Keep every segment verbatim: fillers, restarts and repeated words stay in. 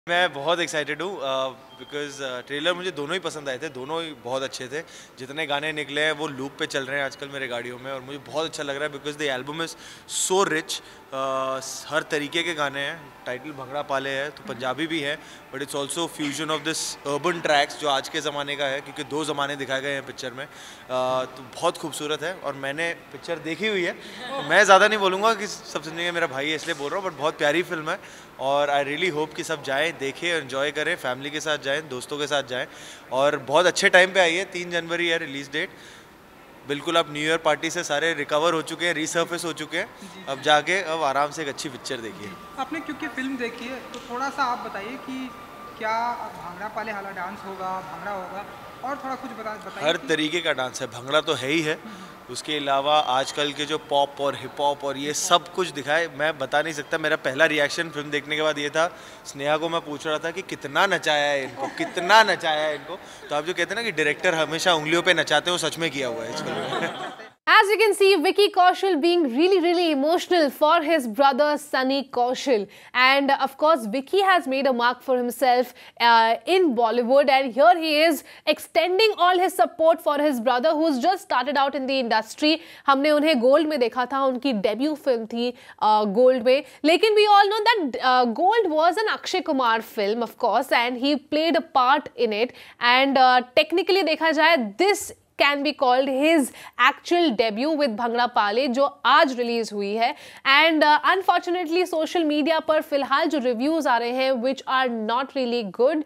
मैं बहुत एक्साइटेड हूँ बिकॉज ट्रेलर मुझे दोनों ही पसंद आए थे, दोनों ही बहुत अच्छे थे। जितने गाने निकले हैं वो लूप पे चल रहे हैं आजकल मेरे गाड़ियों में और मुझे बहुत अच्छा लग रहा है because the album is so rich. हर तरीके के गाने हैं, टाइटल भंगड़ा पाले है तो पंजाबी भी है but it's also fusion of this urban tracks जो आज के ज़माने का है क्योंकि दो ज़माने दिखाए गए हैं पिक्चर में। uh, तो बहुत खूबसूरत है और मैंने पिक्चर देखी हुई है तो मैं ज़्यादा नहीं बोलूँगा कि सब समझेंगे मेरा भाई है इसलिए बोल रहा हूँ, बट बहुत प्यारी फिल्म है और आई रियली होप कि सब जाएँ, देखें, एंजॉय करें, फैमिली के साथ जाएं, दोस्तों के साथ जाएं और बहुत अच्छे टाइम पे आई है। तीन जनवरी है रिलीज डेट। बिल्कुल अब न्यू ईयर पार्टी से सारे रिकवर हो चुके हैं, रीसर्फेस हो चुके हैं, अब जाके अब आराम से एक अच्छी पिक्चर देखिए। आपने क्योंकि फिल्म देखी है तो थोड़ा सा आप बताइए कि क्या भांगड़ा पाले वाला डांस होगा, भांगड़ा होगा और थोड़ा कुछ बता बताइए। हर तरीके का डांस है, भंगड़ा तो है ही है, उसके अलावा आजकल के जो पॉप और हिप हॉप और ये सब कुछ दिखाए मैं बता नहीं सकता। मेरा पहला रिएक्शन फिल्म देखने के बाद ये था, स्नेहा को मैं पूछ रहा था कि कितना नचाया है इनको, कितना नचाया है इनको। तो आप जो कहते हैं ना कि डायरेक्टर हमेशा उंगलियों पे नचाते हैं, वो सच में किया हुआ है इस फिल्म में। As you can see, Vicky Kaushal being really, really emotional for his brother Sunny Kaushal. And uh, of course, Vicky has made a mark for himself uh, in Bollywood. And here he is extending all his support for his brother who's just started out in the industry. हमने उन्हें Gold में देखा था, उनकी debut film थी uh, Gold में. लेकिन we all know that uh, Gold was an Akshay Kumar film, of course, and he played a part in it. And uh, technically देखा जाए, this can be called his actual debut with Bhangra Pale जो आज release हुई है। And unfortunately social media पर फिलहाल जो reviews आ रहे हैं which are not really good.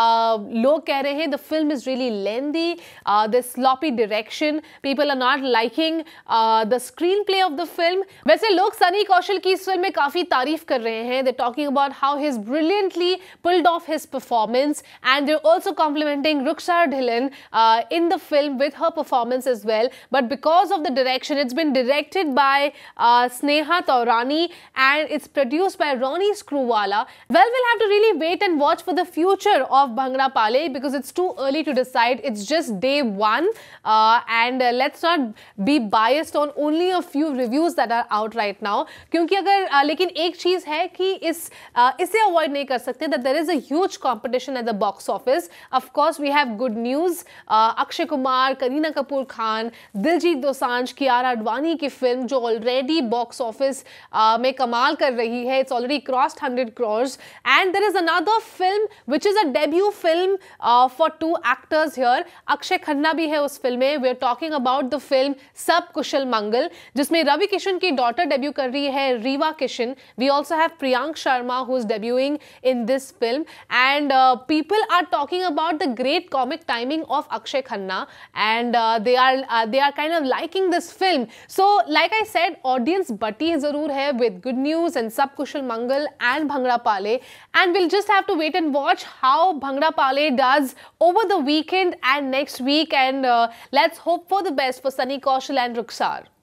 लोग कह रहे हैं the film is really lengthy, the sloppy direction, people are not liking the screenplay of the film. वैसे लोग सनी कौशल की इस फिल्म में काफी तारीफ कर रहे हैं, they talking about how he is brilliantly pulled off his performance and they also complimenting Rukhsar Dhillon in the film with her performance as well. But because of the direction, it's been directed by uh, Sneha Taurani and it's produced by Ronnie Screwvala. Well, we'll have to really wait and watch for the future of Bhangra Pale because it's too early to decide. It's just day one uh, and uh, let's not be biased on only a few reviews that are out right now. क्योंकि अगर uh, लेकिन एक चीज है कि इस uh, इसे avoid नहीं कर सकते that there is a huge competition at the box office. Of course, we have good news. Uh, Akshay Kumar, Kareena Kapoor Khan, Diljit Dosanjh, Kiara Advani की फिल्म जो ऑलरेडी बॉक्स ऑफिस में कमाल कर रही है, it's already crossed hundred crores and there is another film which is a debut film for two actors here. Akshaye Khanna भी है उस फिल्म में। We are talking about the film Sab Kushal मंगल जिसमें रवि किशन की डॉटर डेब्यू कर रही है, Reeva Kishan. We also have Priyank Sharma who is debuting in this film and people are talking about the great comic timing of Akshay Khanna and uh, they are uh, they are kind of liking this film. So like I said, audience batti zarur hai with good news and Sab Kushal Mangal and Bhangra Pale, and we'll just have to wait and watch how Bhangra Pale does over the weekend and next week, and uh, let's hope for the best for Sunny Kaushal and Rukhsar.